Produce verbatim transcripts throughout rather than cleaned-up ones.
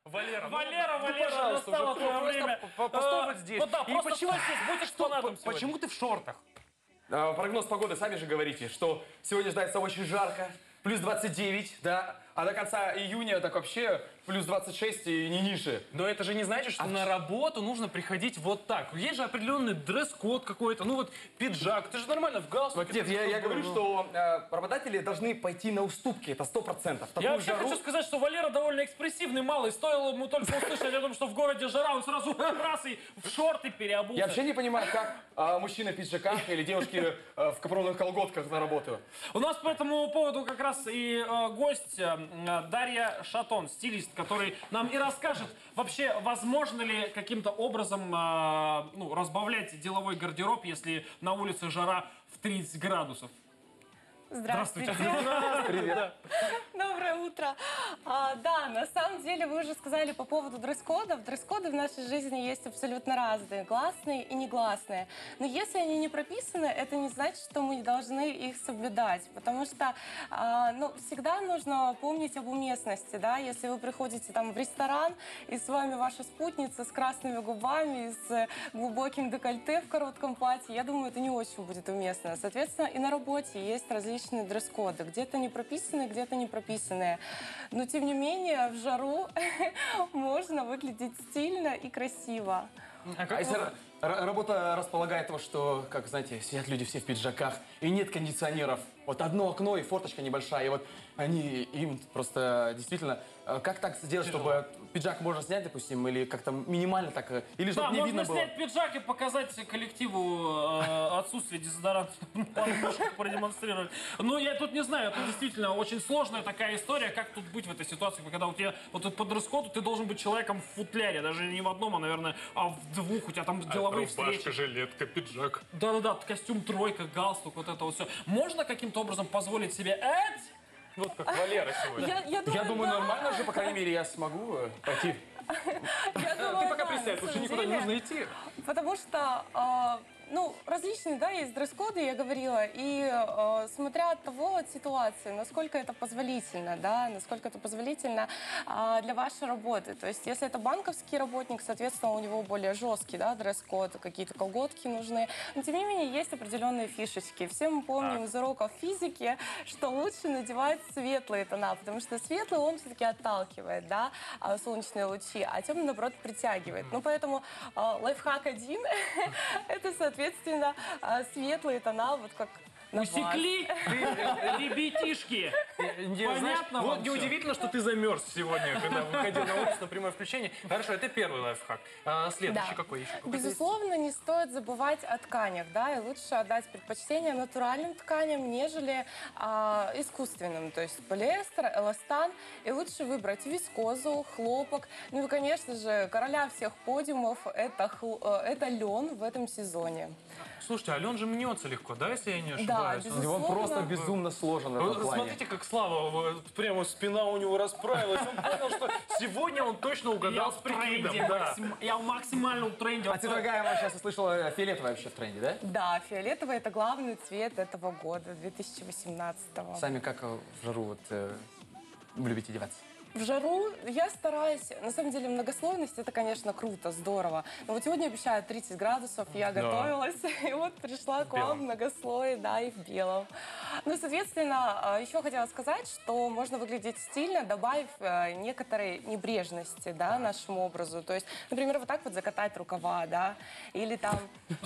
Валера, Валера, ну, Валера, пожалуйста, настало уже твое просто время. по- постой вот здесь. Вот да, И просто почему- стой здесь, будь экспонатом сегодня. Почему ты в шортах? А, прогноз погоды, сами же говорите, что сегодня ждается очень жарко, плюс двадцать девять, да, а до конца июня так вообще плюс двадцать шесть и не ниже. Но это же не значит, что на работу нужно приходить вот так. Есть же определенный дресс-код какой-то, ну вот пиджак. Ты же нормально в галстуке. Вот, нет, я, я говорю, что э, работодатели должны пойти на уступки, это сто процентов. Я вообще хочу сказать, что Валера довольно экспрессивный малый. Стоило ему только услышать о том, что в городе жара, он сразу раз и в шорты переобулся. Я вообще не понимаю, как э, мужчины в пиджаках или девушки э, в капроновых колготках на работу. У нас по этому поводу как раз и э, гость э, Дарья Шатон, стилист, который нам и расскажет, вообще возможно ли каким-то образом э, ну, разбавлять деловой гардероб, если на улице жара в тридцать градусов. Здравствуйте. Привет. Доброе утро. А, да, на самом деле вы уже сказали по поводу дресс-кодов. Дресс-коды в нашей жизни есть абсолютно разные, гласные и негласные. Но если они не прописаны, это не значит, что мы не должны их соблюдать. Потому что а, ну, всегда нужно помнить об уместности. Да? Если вы приходите там, в ресторан, и с вами ваша спутница с красными губами, с глубоким декольте в коротком платье, я думаю, это не очень будет уместно. Соответственно, и на работе есть различные дресс-коды. Где-то не прописанные, где-то не прописанные. Но, тем не менее, в жару можно выглядеть стильно и красиво. А, а если р- работа располагает того, что, как, знаете, сидят люди все в пиджаках, и нет кондиционеров, вот одно окно и форточка небольшая, и вот они, им просто действительно, э, как так сделать, чтобы пиджак можно снять, допустим, или как-то минимально так, э, или чтобы Да, не можно видно было? снять пиджак и показать коллективу э, отсутствие дезодоранта, пару ножек продемонстрировать. Ну, я тут не знаю, это действительно очень сложная такая история, как тут быть в этой ситуации, когда у тебя вот по дресс-коду ты должен быть человеком в футляре, даже не в одном, а, наверное, а в двух, у тебя там деловые встречи. Рубашка, жилетка, пиджак. Да-да-да, костюм тройка, галстук, вот это вот все. Можно каким-то образом позволить себе это? Вот как Валера сегодня. Я, я думаю, Я думаю, да. нормально же, по крайней мере, я смогу э, пойти. Я думаю, Ты пока да, представь, на лучше самом никуда не деле. нужно идти. Потому что, э, ну, различные, да, есть дресс-коды, я говорила, и э, смотря от того, от ситуации, насколько это позволительно, да, насколько это позволительно э, для вашей работы. То есть, если это банковский работник, соответственно, у него более жесткий, да, дресс-код, какие-то колготки нужны. Но, тем не менее, есть определенные фишечки. Все мы помним из уроков физики, что лучше надевать светлые тона, потому что светлый, он все-таки отталкивает, да, а, солнечные лучи, а темный, наоборот, притягивает. Ну, поэтому э, лайфхак один — это, соответственно, э, светлые тона, вот как на вас. Усекли, ребятишки. Понятно Вот вам неудивительно, что ты замерз сегодня, когда выходил на улицу на прямое включение. Хорошо, это первый лайфхак. А следующий Да. какой еще? Безусловно, не стоит забывать о тканях, да, и лучше отдать предпочтение натуральным тканям, нежели а, искусственным, то есть полиэстер, эластан, и лучше выбрать вискозу, хлопок, ну и, конечно же, короля всех подиумов это, хл- э, это лен в этом сезоне. Слушайте, а лен же мнется легко, да, если я не ошибаюсь? Да, Он- безусловно. Он просто безумно сложен в этом Вот плане. смотрите, как Слава, вот прямо спина у него расправилась. Он понял, что сегодня он точно Я угадал с в тренде, прикидом. Да. максим- я в максимальном тренде. А ты, дорогая, я сейчас услышала, фиолетовая вообще в тренде, да? Да, фиолетовый — это главный цвет этого года, две тысячи восемнадцатого. Сами как э, в жару вот э, вы любите одеваться? В жару я стараюсь, на самом деле, многослойность — это, конечно, круто, здорово. Но вот сегодня обещают тридцать градусов, я готовилась, и вот пришла к вам в многослое, да, и в белом. Ну, соответственно, еще хотела сказать, что можно выглядеть стильно, добавив э, некоторой небрежности, да, нашему образу. То есть, например, вот так вот закатать рукава, да, или там...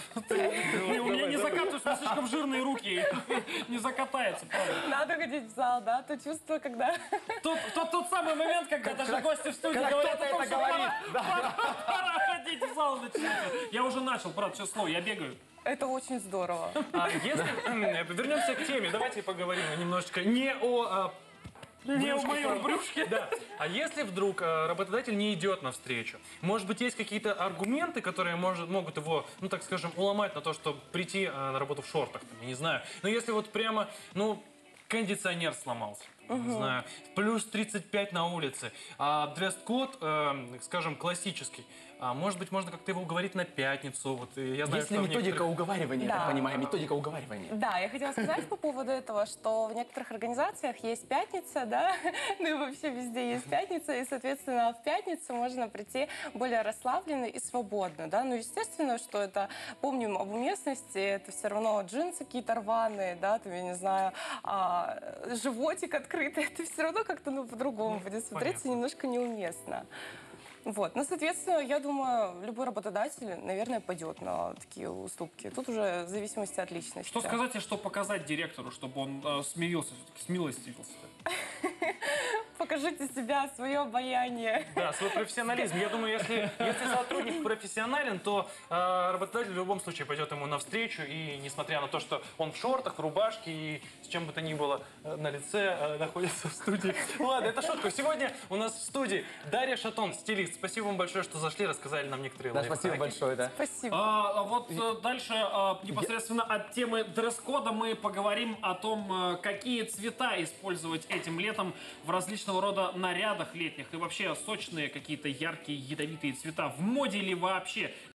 Не, у меня не закатываются, у меня слишком жирные руки. Не закатается, правда. Надо ходить в зал, да, то чувство, когда... Тот, тот, тот самый момент, когда даже гости в студии когда говорят кто-то о том, это что говорит, пора, пора- пора ходить в зал начинать. Я уже начал, правда, честно, я бегаю. Это очень здорово. А если... Вернемся к теме, давайте поговорим немножечко не о... а, Не в брюшке, моем правда. брюшке. Да. А если вдруг э, работодатель не идет навстречу, может быть, есть какие-то аргументы, которые может, могут его, ну так скажем, уломать на то, чтобы прийти э, на работу в шортах, там, я не знаю. Но если вот прямо, ну, кондиционер сломался, не знаю, плюс тридцать пять на улице, а дресс-код, э, скажем, классический. А может быть, можно как-то его уговорить на пятницу. Вот, и я знаю, Есть ли что в методика некоторых- уговаривания, я Да. так понимаю, методика уговаривания? Да, я хотела сказать по поводу этого, что в некоторых организациях есть пятница, да, ну и вообще везде есть пятница, и, соответственно, в пятницу можно прийти более расслабленно и свободно, да, ну, естественно, что это, помним об уместности, это все равно джинсы какие-то рваные, да, там, я не знаю, а, животик открытый, это все равно как-то, ну, по-другому будет смотреться, понятно. немножко неуместно. Вот. Ну, соответственно, я думаю, любой работодатель, наверное, пойдет на такие уступки. Тут уже в зависимости от личности. Что сказать и что показать директору, чтобы он э, смирился, все-таки смилостивился? Покажите себя, свое обаяние. Да, свой профессионализм. Я думаю, если, если сотрудник профессионален, то э, работодатель в любом случае пойдет ему навстречу. И несмотря на то, что он в шортах, в рубашке и с чем бы то ни было э, на лице э, находится в студии. Ладно, это шутка. Сегодня у нас в студии Дарья Шатон, стилист. Спасибо вам большое, что зашли, рассказали нам некоторые Да, лайфхаки. спасибо большое, да. Спасибо. А, а вот э, дальше а, непосредственно от темы дресс-кода мы поговорим о том, э, какие цвета использовать этим летом в различного рода нарядах летних и вообще сочные какие-то яркие ядовитые цвета в моде или вообще.